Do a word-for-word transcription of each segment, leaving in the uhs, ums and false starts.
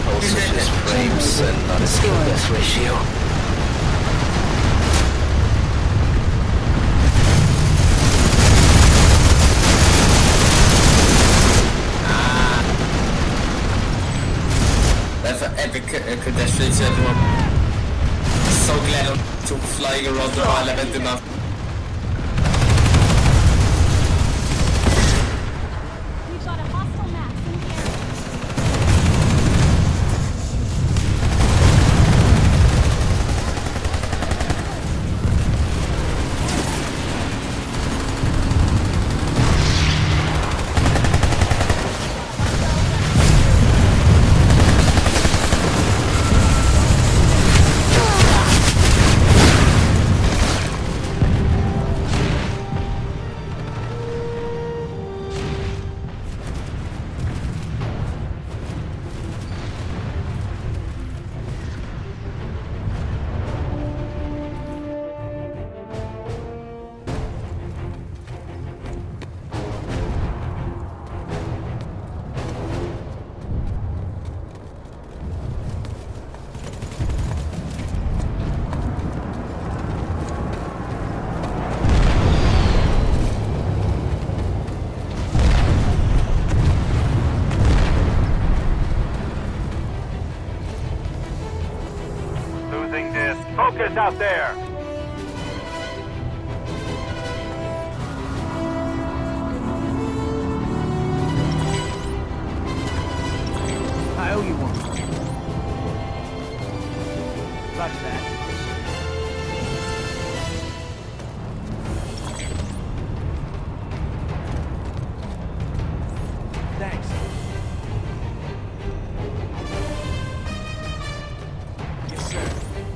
controls such as frames and non-skill death ratio. Ah, that's an epic uh, pedestrian gentleman. So glad to flying around the parliament enough. Focus out there! I owe you one. Roger that. Thanks. Yes, sir.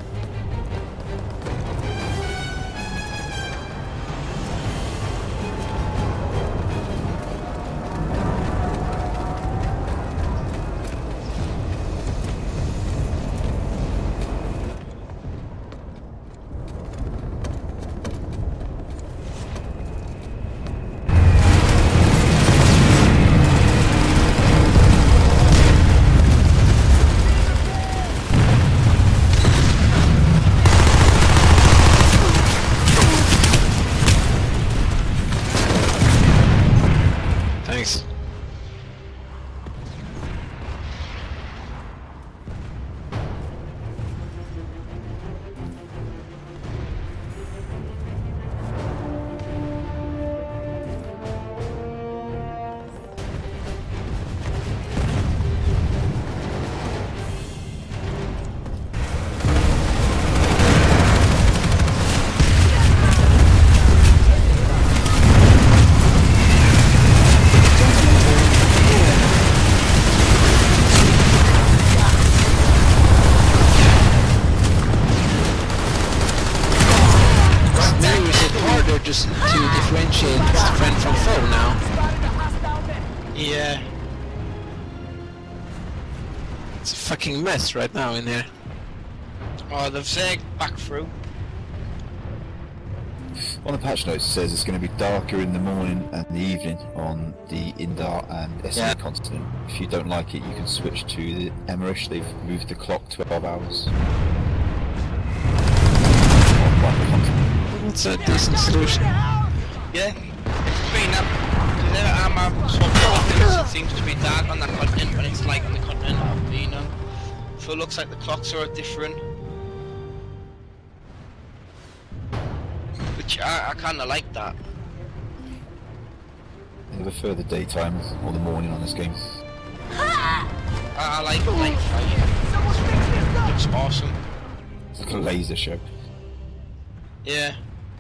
Thanks. Just to differentiate friend from foe now. Yeah. It's a fucking mess right now in here. Oh, they've zagged back through. On the patch notes it says it's going to be darker in the morning and the evening on the Indar and S A Yeah. continent. If you don't like it, you can switch to the Emirish. They've moved the clock twelve hours. On one continent. It's a decent solution. Yeah, it's been up. Whenever I'm out, so it seems to be dark on that continent when it's light on the continent I've been on. So it looks like the clocks are different. Which I, I kinda like that. They prefer the daytime or the morning on this game. I, I like night fire. It looks awesome. It's like a laser show. Yeah.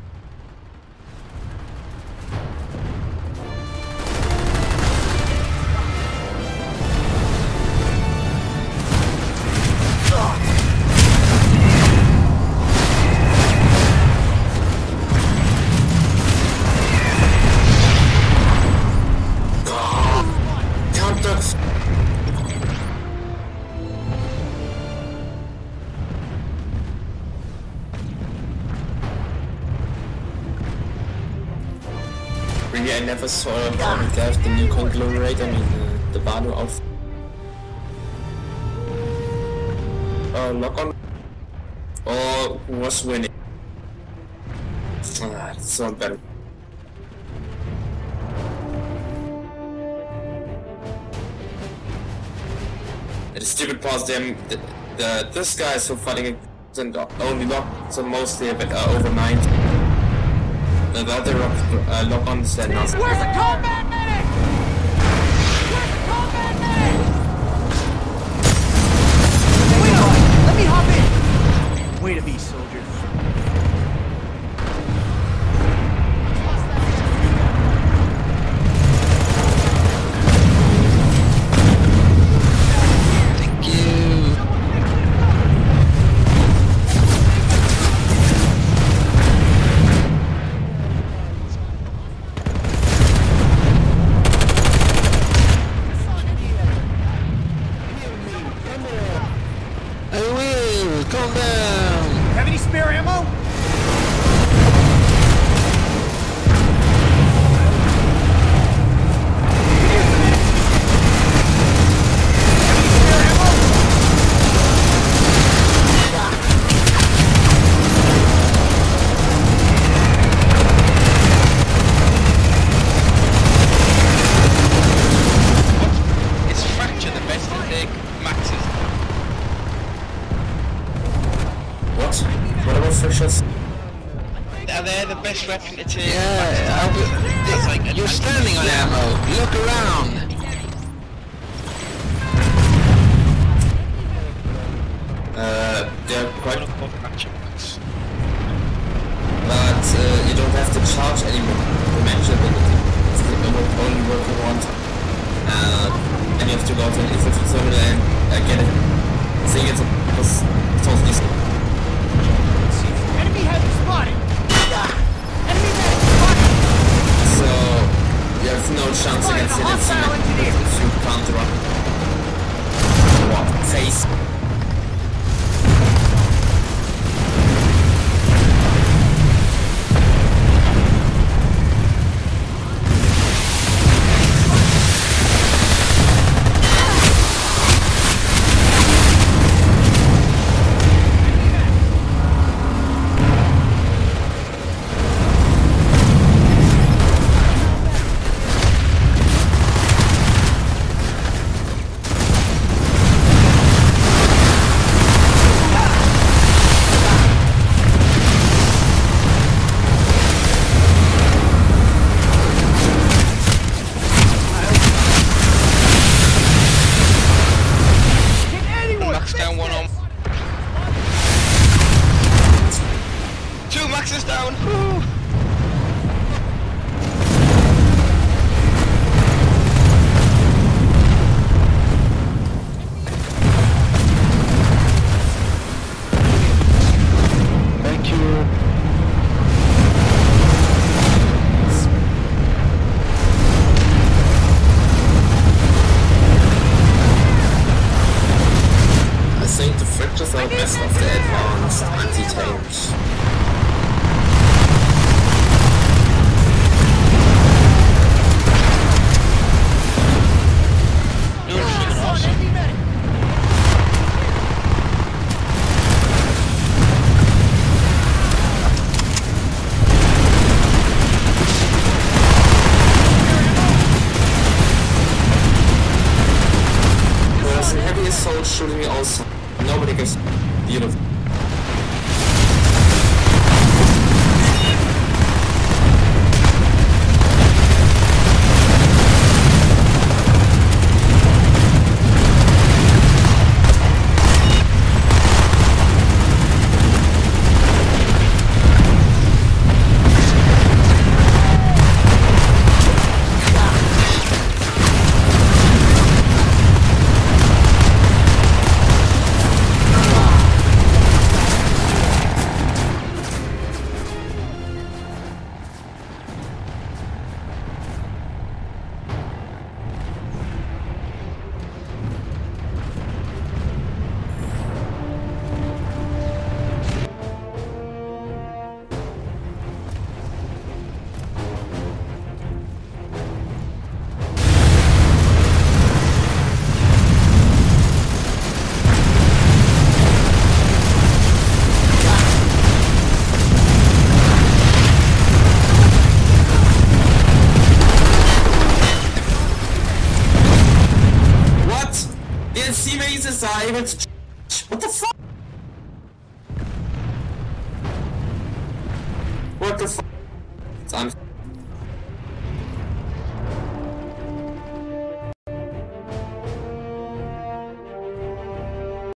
Really, I never saw um, the new conglomerate, I mean the, the Banu outfit. uh, lock on? Or who was winning? Ah, it's so bad. The stupid part, them, the, the this guy is so fighting and only lock, so mostly a bit uh, over ninety. The other lock, uh, lock on is not. Where's the combat medic? Where's the combat medic? Wait up! Let me hop in! Way to be, soldier. Thank you. I will. Calm down. Have any spare ammo? It's fracture the best to take maxes. What? What about fractures? Are they the best weapon to take? Yeah, I will, That's like a you're max. standing on ammo. Look around. Uh, they're quite, One above fracture max. but uh, you don't have to charge anymore. The match ability. It's the- only working one time. Uh, and you have to go to an infantry terminal and uh, get it. I think it's, a, it's totally. Enemy heavy spotted! Enemy medic spotted! So you have no chance Fire against the it if hostile you, engineer. if you can't run. What? Face. Can anyone Max fix down, one this? on. Two maxes down. Woo. Thank you. I think the fractures are best of the advanced anti-tanks. You're freaking awesome. Enemy medic! There's a heavy assault shooting me also. Nobody gets beautiful. What the fuck? What the fuck? I'm